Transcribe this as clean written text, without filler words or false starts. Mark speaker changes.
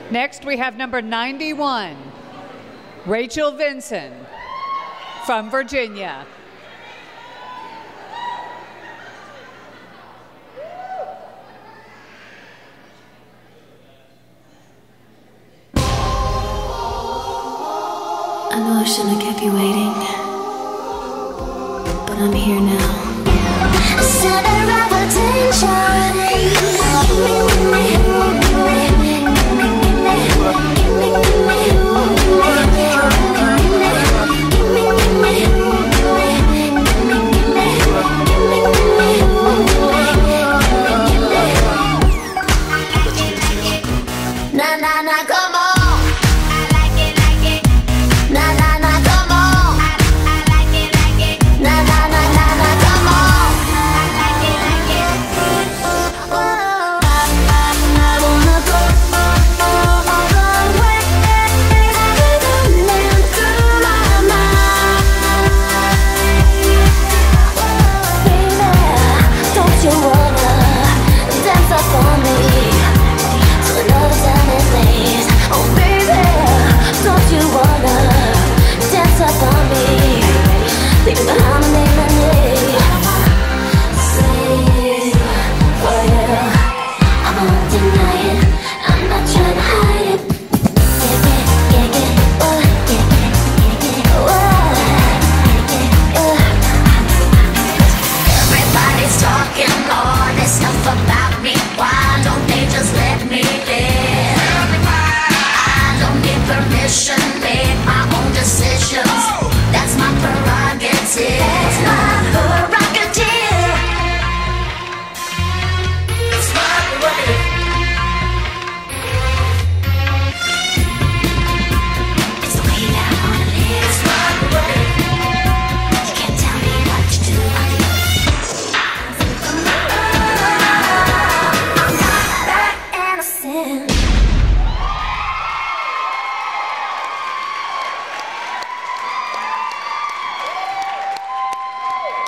Speaker 1: Next, we have number 91, Rachel Vinson from Virginia.
Speaker 2: I know I shouldn't have kept you waiting, but I'm here now. Center of attention. Na na na, come on. I'm not denying.